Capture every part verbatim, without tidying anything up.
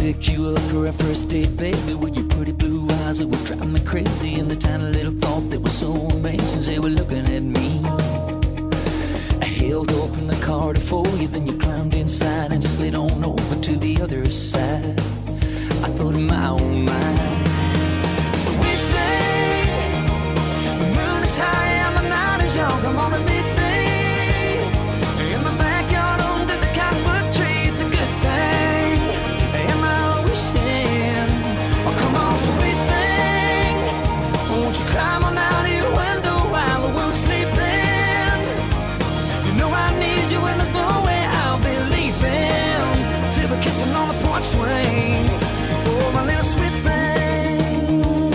picked you up for our first date, baby, with your pretty blue eyes that were driving me crazy, and the tiny little thought that was so amazing, they were looking at me. I held open the car to for you, then you climbed inside and slid on over to the other side. I thought, my oh my, sweet thing, the moon is high and the night is young. Come on and meet me in the backyard under the cottonwood tree. It's a good thing, am I wishing? Oh, come on, sweet thing, won't you climb on out of your window while the world's sleeping? You know I need you and there's no way I'll be leaving till we're kissing on the porch swing. Oh, my little sweet thing.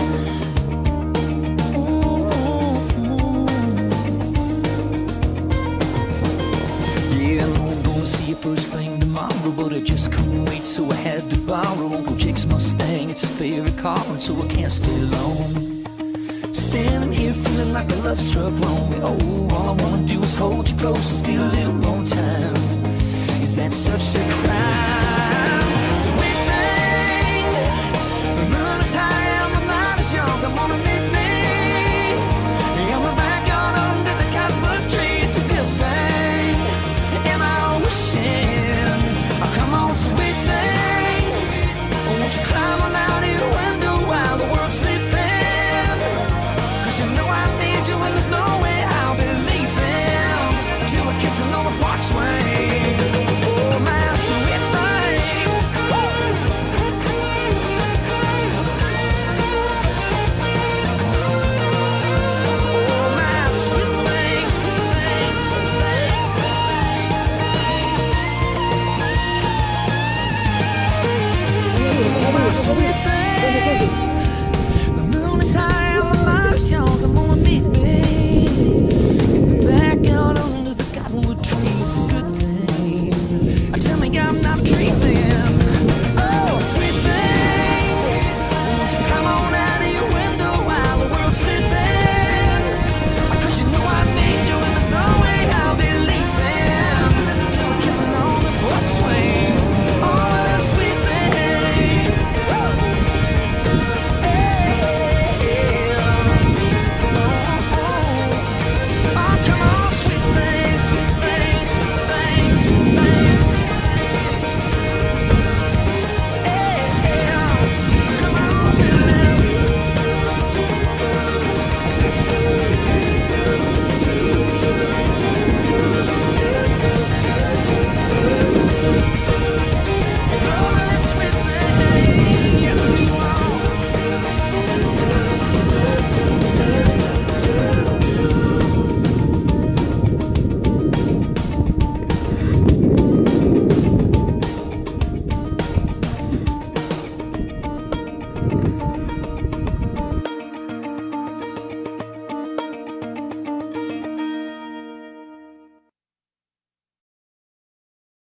Yeah, I know I'm gonna see you first thing tomorrow, but I just couldn't wait, so I had to borrow Uncle Jake's Mustang. It's his favorite car, and so I can't stay long. Standing here feeling like a love struck lonely. Oh, all I wanna do is hold you close and steal a little more time. Is that such a crime? Sweet thing, the moon is high and the night is young. Come on and meet me in the backyard under the cottonwood tree. It's a good thing, am I wishing? Oh, come on, sweet thing, won't you climb on out of your window while the world's sleeping? Cause you know I need you and there's no way I'll be leaving till we're kissing on the porch swing. Oh, my sweet thing. Oh, my sweet thing, sweet thing, oh, my sweet thing. The moon is high and the light is young. Come on, meet me in the backyard under the cottonwood tree. It's a good thing.